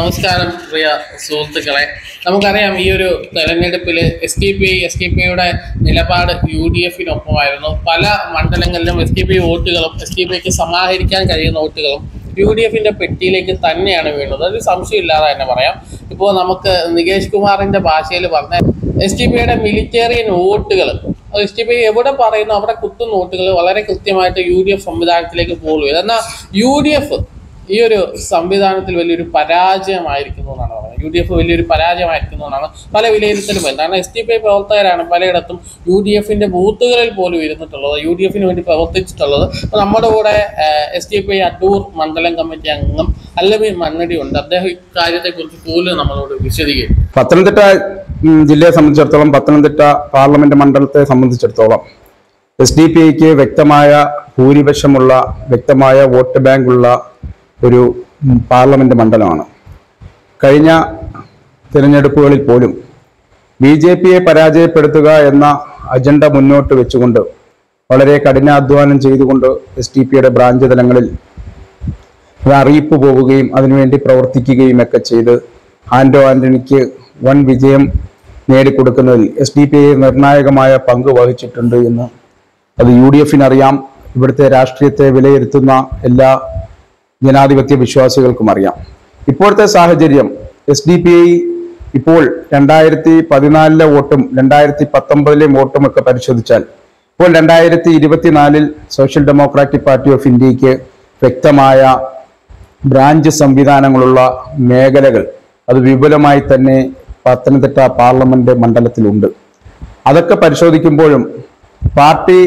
നമസ്കാരം പ്രിയ സുഹൃത്തുക്കളെ. നമുക്കറിയാം ഈ ഒരു തെരഞ്ഞെടുപ്പിൽ എസ് ടി പി ഐയുടെ നിലപാട് UDF-നൊപ്പമായിരുന്നു. പല മണ്ഡലങ്ങളിലും STPI വോട്ടുകളും STPIക്ക് സമാഹരിക്കാൻ കഴിയുന്ന വോട്ടുകളും UDF-ന്റെ പെട്ടിയിലേക്ക് തന്നെയാണ് വീണത്. ഒരു സംശയമില്ലാതെ തന്നെ പറയാം. ഇപ്പോൾ നമുക്ക് നികേഷ് കുമാറിൻ്റെ ഭാഷയിൽ പറഞ്ഞ STPIയുടെ മിലിറ്റേറിയൻ വോട്ടുകൾ, STPI എവിടെ പറയുന്നു അവിടെ കുത്തുന്ന വോട്ടുകൾ വളരെ കൃത്യമായിട്ട് UDF സംവിധാനത്തിലേക്ക് പോകുള്ളൂ. എന്നാൽ UDF ഈ ഒരു സംവിധാനത്തിൽ വലിയൊരു പരാജയമായിരിക്കുന്നു എന്നാണ് പറയുന്നത്. UDF വലിയൊരു പരാജയമായിരിക്കുന്നു എന്നാണ് പല വിലയിരുത്തലും വരുന്നത്. കാരണം STPI പ്രവർത്തകരാണ് പലയിടത്തും UDF-ന്റെ ബൂത്തുകളിൽ പോലും ഇരുന്നിട്ടുള്ളത്, UDF-ന് വേണ്ടി പ്രവർത്തിച്ചിട്ടുള്ളത്. അപ്പോൾ നമ്മുടെ കൂടെ STPI അടൂർ മണ്ഡലം കമ്മിറ്റി അംഗം അല്ലമീൻ മണ്ണടി ഉണ്ട്. അദ്ദേഹം ഇക്കാര്യത്തെക്കുറിച്ച് പോലും നമ്മളോട് വിശദീകരിക്കും. പത്തനംതിട്ട ജില്ലയെ സംബന്ധിച്ചിടത്തോളം, പത്തനംതിട്ട പാർലമെന്റ് മണ്ഡലത്തെ സംബന്ധിച്ചിടത്തോളം SDPIക്ക് വ്യക്തമായ ഭൂരിപക്ഷമുള്ള, വ്യക്തമായ വോട്ട് ബാങ്കുള്ള ഒരു പാർലമെന്റ് മണ്ഡലമാണ്. കഴിഞ്ഞ തിരഞ്ഞെടുപ്പുകളിൽ പോലും BJPയെ പരാജയപ്പെടുത്തുക എന്ന അജണ്ട മുന്നോട്ട് വെച്ചുകൊണ്ട് വളരെ കഠിനാധ്വാനം ചെയ്തുകൊണ്ട് SDPയുടെ ബ്രാഞ്ച് തലങ്ങളിൽ അറിയിപ്പ് പോവുകയും അതിനുവേണ്ടി പ്രവർത്തിക്കുകയും ഒക്കെ ചെയ്ത് ആന്റോ ആന്റണിക്ക് വൻ വിജയം നേടിക്കൊടുക്കുന്നതിൽ SDPI നിർണായകമായ പങ്ക് വഹിച്ചിട്ടുണ്ട് എന്ന് അത് UDF-നറിയാം. ഇവിടുത്തെ രാഷ്ട്രീയത്തെ വിലയിരുത്തുന്ന എല്ലാ ജനാധിപത്യ വിശ്വാസികൾക്കും അറിയാം. ഇപ്പോഴത്തെ സാഹചര്യം SDPI ഇപ്പോൾ 2014 വോട്ടും 2019 വോട്ടും ഒക്കെ പരിശോധിച്ചാൽ ഇപ്പോൾ 2024 സോഷ്യൽ ഡെമോക്രാറ്റിക് പാർട്ടി ഓഫ് ഇന്ത്യക്ക് വ്യക്തമായ ബ്രാഞ്ച് സംവിധാനങ്ങളുള്ള മേഖലകൾ അത് വിപുലമായി തന്നെ പത്തനംതിട്ട പാർലമെന്റ് മണ്ഡലത്തിലുണ്ട്. അതൊക്കെ പരിശോധിക്കുമ്പോഴും പാർട്ടി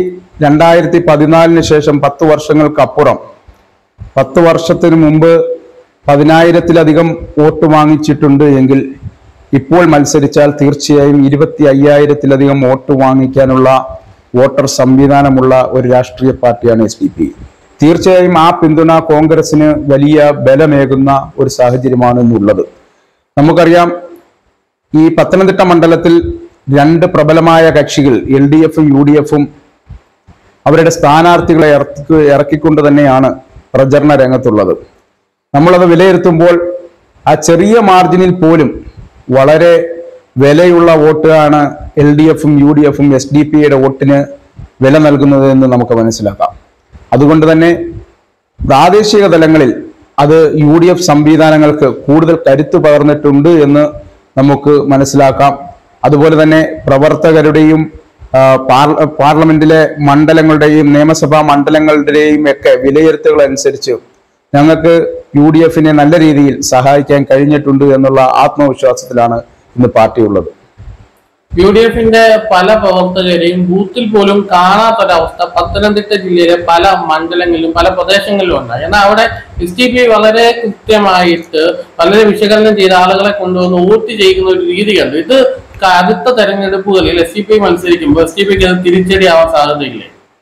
2014 ശേഷം 10 വർഷങ്ങൾക്കപ്പുറം 10 വർഷത്തിന് മുമ്പ് 10,000-ലധികം വോട്ട് വാങ്ങിച്ചിട്ടുണ്ട് എങ്കിൽ ഇപ്പോൾ മത്സരിച്ചാൽ തീർച്ചയായും 25,000-ലധികം വോട്ട് വാങ്ങിക്കാനുള്ള വോട്ടർ സംവിധാനമുള്ള ഒരു രാഷ്ട്രീയ പാർട്ടിയാണ് SDPI. തീർച്ചയായും ആ പിന്തുണ കോൺഗ്രസിന് വലിയ ബലമേകുന്ന ഒരു സാഹചര്യമാണ് ഇന്നുള്ളത്. നമുക്കറിയാം, ഈ പത്തനംതിട്ട മണ്ഡലത്തിൽ 2 പ്രബലമായ കക്ഷികൾ LDF-ഉം UDF-ഉം അവരുടെ സ്ഥാനാർത്ഥികളെ ഇറക്കിക്കൊണ്ട് തന്നെയാണ് പ്രചരണ രംഗത്തുള്ളത്. നമ്മളത് വിലയിരുത്തുമ്പോൾ ആ ചെറിയ മാർജിനിൽ പോലും വളരെ വിലയുള്ള വോട്ടാണ് LDF-ഉം UDF-ഉം SDPIയുടെ വോട്ടിന് വില നൽകുന്നത് എന്ന് നമുക്ക് മനസ്സിലാക്കാം. അതുകൊണ്ട് തന്നെ പ്രാദേശിക തലങ്ങളിൽ അത് UDF സംവിധാനങ്ങൾക്ക് കൂടുതൽ കരുത്ത് പകർന്നിട്ടുണ്ട് എന്ന് നമുക്ക് മനസ്സിലാക്കാം. അതുപോലെ തന്നെ പ്രവർത്തകരുടെയും പാർലമെന്റിലെ മണ്ഡലങ്ങളുടെയും നിയമസഭാ മണ്ഡലങ്ങളുടെയും ഒക്കെ വിലയിരുത്തലുകൾ അനുസരിച്ച് ഞങ്ങൾക്ക് UDF-നെ നല്ല രീതിയിൽ സഹായിക്കാൻ കഴിഞ്ഞിട്ടുണ്ട് എന്നുള്ള ആത്മവിശ്വാസത്തിലാണ് ഇന്ന് പാർട്ടി ഉള്ളത്. UDF-ന്റെ പല പ്രവർത്തകരെയും ബൂത്തിൽ പോലും കാണാത്തൊരവസ്ഥ പത്തനംതിട്ട ജില്ലയിലെ പല മണ്ഡലങ്ങളിലും പല പ്രദേശങ്ങളിലും ഉണ്ടായി. എന്നാൽ അവിടെ SDPI വളരെ കൃത്യമായിട്ട് വളരെ വിശകലനം ചെയ്ത ആളുകളെ കൊണ്ടുവന്ന് വോട്ട് ചെയ്യുന്ന ഒരു രീതി കണ്ടു. ഇത് അടുത്ത തെരഞ്ഞെടുപ്പുകളിൽ SDPI മത്സരിക്കുമ്പോൾ SDPIക്ക് അത് തിരിച്ചടിയാവാൻ സാധ്യതയില്ലേ?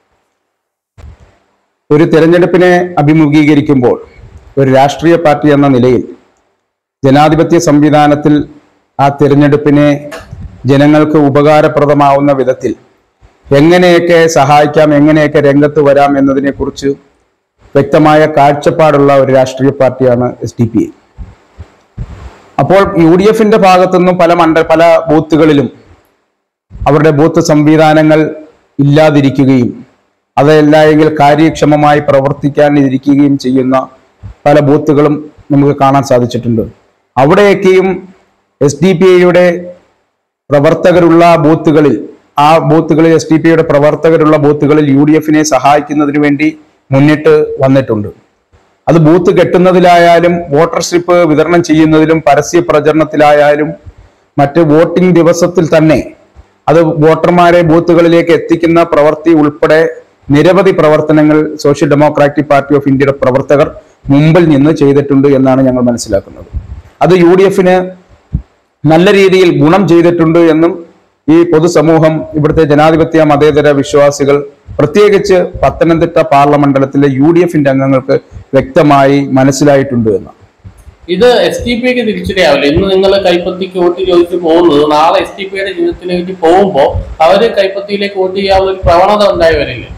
ഒരു തെരഞ്ഞെടുപ്പിനെ അഭിമുഖീകരിക്കുമ്പോൾ ഒരു രാഷ്ട്രീയ പാർട്ടി എന്ന നിലയിൽ ജനാധിപത്യ സംവിധാനത്തിൽ ആ തെരഞ്ഞെടുപ്പിനെ ജനങ്ങൾക്ക് ഉപകാരപ്രദമാവുന്ന വിധത്തിൽ എങ്ങനെയൊക്കെ സഹായിക്കാം, എങ്ങനെയൊക്കെ രംഗത്ത് വരാം എന്നതിനെക്കുറിച്ച് വ്യക്തമായ കാഴ്ചപ്പാടുള്ള ഒരു രാഷ്ട്രീയ പാർട്ടിയാണ് SDPI. അപ്പോൾ UDF-ന്റെ ഭാഗത്തുനിന്നും പല ബൂത്തുകളിലും അവരുടെ ബൂത്ത് സംവിധാനങ്ങൾ ഇല്ലാതിരിക്കുകയും അതല്ലെങ്കിൽ കാര്യക്ഷമമായി പ്രവർത്തിക്കാനിരിക്കുകയും ചെയ്യുന്ന പല ബൂത്തുകളും നമുക്ക് കാണാൻ സാധിച്ചിട്ടുണ്ട്. അവിടെയൊക്കെയും SDPIയുടെ പ്രവർത്തകരുള്ള ബൂത്തുകളിൽ SDPIയുടെ പ്രവർത്തകരുള്ള ബൂത്തുകളിൽ UDF-നെ സഹായിക്കുന്നതിന് വേണ്ടി മുന്നിട്ട് വന്നിട്ടുണ്ട്. അത് ബൂത്ത് കെട്ടുന്നതിലായാലും വോട്ടർ സ്ലിപ്പ് വിതരണം ചെയ്യുന്നതിലും പരസ്യ പ്രചരണത്തിലായാലും മറ്റ് വോട്ടിംഗ് ദിവസത്തിൽ തന്നെ അത് വോട്ടർമാരെ ബൂത്തുകളിലേക്ക് എത്തിക്കുന്ന പ്രവൃത്തി ഉൾപ്പെടെ നിരവധി പ്രവർത്തനങ്ങൾ സോഷ്യൽ ഡെമോക്രാറ്റിക് പാർട്ടി ഓഫ് ഇന്ത്യയുടെ പ്രവർത്തകർ മുമ്പിൽ നിന്ന് ചെയ്തിട്ടുണ്ട് എന്നാണ് ഞങ്ങൾ മനസ്സിലാക്കുന്നത്. അത് UDF-ന് നല്ല രീതിയിൽ ഗുണം ചെയ്തിട്ടുണ്ട് എന്നും ഈ പൊതുസമൂഹം, ഇവിടുത്തെ ജനാധിപത്യ മതേതര വിശ്വാസികൾ, പ്രത്യേകിച്ച് പത്തനംതിട്ട പാർലമെന്റിലെ UDF-ന്റെ അംഗങ്ങൾക്ക് വ്യക്തമായി മനസ്സിലായിട്ടുണ്ട് എന്ന്. ഇത് SDPIക്ക് തിരിച്ചടിയാവില്ല. ഇന്ന് നിങ്ങൾ കൈപ്പത്തിക്ക് വോട്ട് ചോദിച്ച് പോകുന്നത് നാളെ SDPIയുടെ ചിഹ്നത്തിലേക്ക് പോകുമ്പോൾ അവര് കൈപ്പത്തിയിലേക്ക് വോട്ട് ചെയ്യാവുന്ന ഒരു പ്രവണത ഉണ്ടായി വരില്ലേ?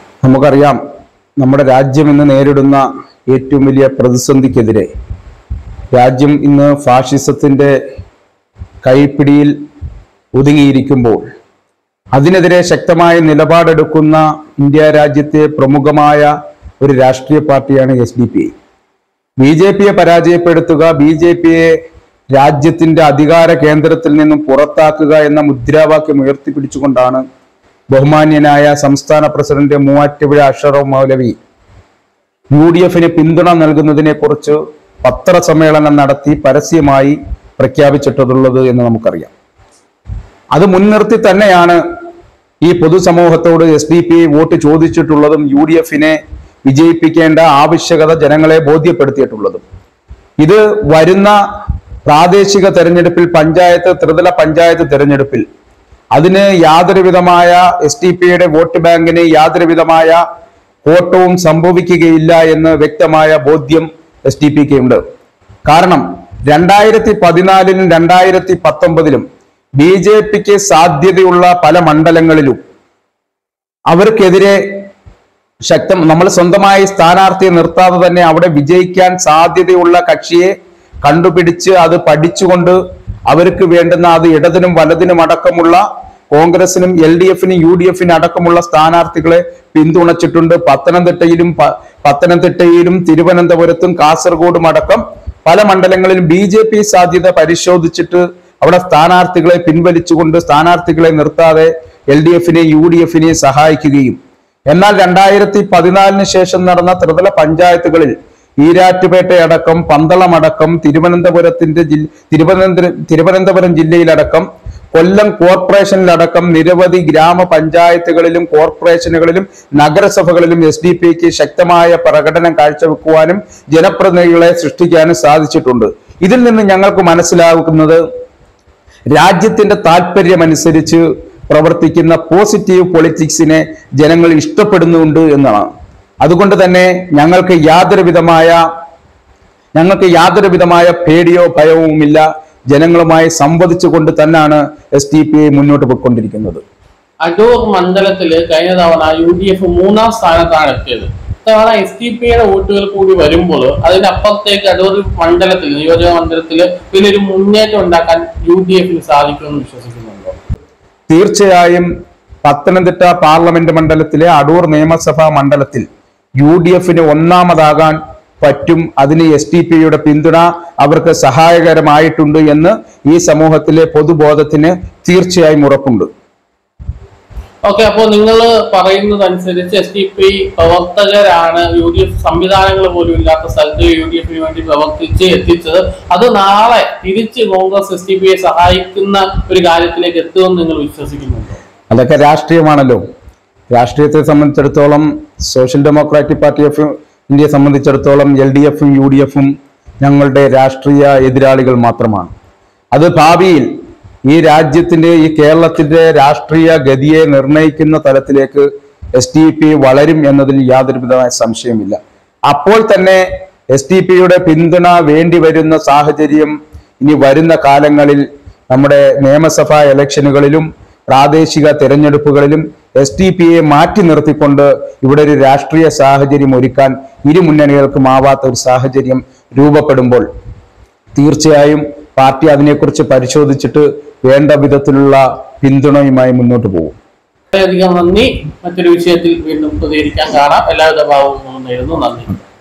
നമുക്കറിയാം, നമ്മുടെ രാജ്യം ഇന്ന് നേരിടുന്ന ഏറ്റവും വലിയ പ്രതിസന്ധിക്കെതിരെ രാജ്യം ഇന്ന് ഫാഷിസത്തിന്റെ കൈപ്പിടിയിൽ ഒതുങ്ങിയിരിക്കുമ്പോൾ അതിനെതിരെ ശക്തമായ നിലപാടെടുക്കുന്ന ഇന്ത്യ രാജ്യത്തെ പ്രമുഖമായ ഒരു രാഷ്ട്രീയ പാർട്ടിയാണ് SDP. BJPയെ പരാജയപ്പെടുത്തുക, BJPയെ രാജ്യത്തിന്റെ അധികാര കേന്ദ്രത്തിൽ നിന്നും പുറത്താക്കുക എന്ന മുദ്രാവാക്യം ഉയർത്തിപ്പിടിച്ചുകൊണ്ടാണ് ബഹുമാന്യനായ സംസ്ഥാന പ്രസിഡന്റ് മൂവാറ്റുപുഴ അഷ്റഫ് മൗലവി UDFന് പിന്തുണ നൽകുന്നതിനെ കുറിച്ച് പത്രസമ്മേളനം നടത്തി പരസ്യമായി പ്രഖ്യാപിച്ചിട്ടുള്ളത് എന്ന് നമുക്കറിയാം. അത് മുൻനിർത്തി തന്നെയാണ് ഈ പൊതുസമൂഹത്തോട് SDP വോട്ട് ചോദിച്ചിട്ടുള്ളതും UDFനെ വിജയിപ്പിക്കേണ്ട ആവശ്യകത ജനങ്ങളെ ബോധ്യപ്പെടുത്തിയിട്ടുള്ളതും. ഇത് വരുന്ന പ്രാദേശിക തെരഞ്ഞെടുപ്പിൽ, ത്രിതല പഞ്ചായത്ത് തെരഞ്ഞെടുപ്പിൽ അതിന് യാതൊരു വിധമായ SDP വോട്ട് ബാങ്കിന് യാതൊരു കോട്ടവും സംഭവിക്കുകയില്ല എന്ന് വ്യക്തമായ ബോധ്യം SDP ഉണ്ട്. കാരണം 2014-ലും 2019-ലും BJPക്ക് സാധ്യതയുള്ള പല മണ്ഡലങ്ങളിലും അവർക്കെതിരെ നമ്മൾ സ്വന്തമായി സ്ഥാനാർത്ഥിയെ നിർത്താതെ തന്നെ അവിടെ വിജയിക്കാൻ സാധ്യതയുള്ള കക്ഷിയെ കണ്ടുപിടിച്ച് അത് പഠിച്ചുകൊണ്ട് അവർക്ക് വേണ്ടുന്ന അത് ഇടതിനും വലതിനും അടക്കമുള്ള കോൺഗ്രസിനും LDFനും UDFനും അടക്കമുള്ള സ്ഥാനാർത്ഥികളെ പിന്തുണച്ചിട്ടുണ്ട്. പത്തനംതിട്ടയിലും തിരുവനന്തപുരത്തും കാസർഗോഡും അടക്കം പല മണ്ഡലങ്ങളിലും BJP സാധ്യത പരിശോധിച്ചിട്ട് അവിടെ സ്ഥാനാർത്ഥികളെ പിൻവലിച്ചുകൊണ്ട് സ്ഥാനാർത്ഥികളെ നിർത്താതെ LDFനെ UDFനെ സഹായിക്കുകയും, എന്നാൽ 2014 ശേഷം നടന്ന ത്രിതല പഞ്ചായത്തുകളിൽ ഈരാറ്റുപേട്ടയടക്കം, പന്തളമടക്കം, തിരുവനന്തപുരം ജില്ലയിലടക്കം, കൊല്ലം കോർപ്പറേഷനിലടക്കം നിരവധി ഗ്രാമപഞ്ചായത്തുകളിലും കോർപ്പറേഷനുകളിലും നഗരസഭകളിലും SDPക്ക് ശക്തമായ പ്രകടനം കാഴ്ചവെക്കുവാനും ജനപ്രതിനിധികളെ സൃഷ്ടിക്കാനും സാധിച്ചിട്ടുണ്ട്. ഇതിൽ നിന്ന് ഞങ്ങൾക്ക് മനസ്സിലാക്കുന്നത് രാജ്യത്തിന്റെ താല്പര്യമനുസരിച്ച് പ്രവർത്തിക്കുന്ന പോസിറ്റീവ് പൊളിറ്റിക്സിനെ ജനങ്ങൾ ഇഷ്ടപ്പെടുന്നുണ്ട് എന്നതാണ്. അതുകൊണ്ട് തന്നെ ഞങ്ങൾക്ക് യാതൊരു വിധമായ പേടിയോ ഭയവുമില്ല. ജനങ്ങളുമായി സംവദിച്ചുകൊണ്ട് തന്നെയാണ് SDP മുന്നോട്ട് പോയിക്കൊണ്ടിരിക്കുന്നത്. അടൂർ മണ്ഡലത്തില് കഴിഞ്ഞ തവണ UDF 3-ാം സ്ഥാനത്താണ് എത്തിയത്. ഇത്തവണ SDP-യുടെ വോട്ടുകൾ കൂടി വരുമ്പോൾ അതിനപ്പുറത്തേക്ക് അടൂർ മണ്ഡലത്തിൽ, നിയോജക മണ്ഡലത്തില് പിന്നെ ഒരു മുന്നേറ്റം ഉണ്ടാക്കാൻ UDFന് സാധിക്കുമെന്ന് വിശ്വസിക്കുന്നുണ്ടോ? തീർച്ചയായും പത്തനംതിട്ട പാർലമെന്റ് മണ്ഡലത്തിലെ അടൂർ നിയമസഭാ മണ്ഡലത്തിൽ UDFന് ഒന്നാമതാകാൻ പറ്റും. അതിന് SDP-യുടെ പിന്തുണ അവർക്ക് സഹായകരമായിട്ടുണ്ട് എന്ന് ഈ സമൂഹത്തിലെ പൊതുബോധത്തിന് തീർച്ചയായും ഉറപ്പുണ്ട്. ഓക്കെ, അപ്പോൾ നിങ്ങൾ പറയുന്നതനുസരിച്ച് SDP പ്രവർത്തകരാണ് UDF സംവിധാനങ്ങൾ പോലും ഇല്ലാത്ത സ്ഥലത്ത് UDFന് വേണ്ടി പ്രവർത്തിച്ച് എത്തിച്ചത്. അത് നാളെ തിരിച്ച് കോൺഗ്രസ് SDP-യെ സഹായിക്കുന്ന ഒരു കാര്യത്തിലേക്ക് എത്തുമെന്ന് നിങ്ങൾ വിശ്വസിക്കുന്നുണ്ടോ? അതൊക്കെ രാഷ്ട്രീയമാണല്ലോ. രാഷ്ട്രീയത്തെ സംബന്ധിച്ചിടത്തോളം സോഷ്യൽ ഡെമോക്രാറ്റിക് പാർട്ടി ഓഫ് ഇന്ത്യയെ സംബന്ധിച്ചിടത്തോളം LDFും UDFും ഞങ്ങളുടെ രാഷ്ട്രീയ എതിരാളികൾ മാത്രമാണ്. അത് ഭാവിയിൽ ഈ രാജ്യത്തിന്റെ, ഈ കേരളത്തിന്റെ രാഷ്ട്രീയ ഗതിയെ നിർണയിക്കുന്ന തലത്തിലേക്ക് SDP വളരും എന്നതിൽ യാതൊരു വിധമായ സംശയമില്ല. അപ്പോൾ തന്നെ SDP-യുടെ പിന്തുണ വേണ്ടി വരുന്ന സാഹചര്യം ഇനി വരുന്ന കാലങ്ങളിൽ നമ്മുടെ നിയമസഭാ ഇലക്ഷനുകളിലും പ്രാദേശിക തെരഞ്ഞെടുപ്പുകളിലും SDP-യെ മാറ്റി നിർത്തിക്കൊണ്ട് ഇവിടെ ഒരു രാഷ്ട്രീയ സാഹചര്യം ഒരുക്കാൻ ഇരു മുന്നണികൾക്കും ആവാത്ത ഒരു സാഹചര്യം രൂപപ്പെടുമ്പോൾ തീർച്ചയായും പാർട്ടി അതിനെക്കുറിച്ച് പരിശോധിച്ചിട്ട് വേണ്ട വിധത്തിലുള്ള പിന്തുണയുമായി മുന്നോട്ട് പോകും. വളരെയധികം നന്ദി. മറ്റൊരു വിഷയത്തിൽ വീണ്ടും പ്രതികരിക്കാൻ കാണാം. എല്ലാവിധ ഭാവങ്ങളും നേരുന്നു. നന്ദി.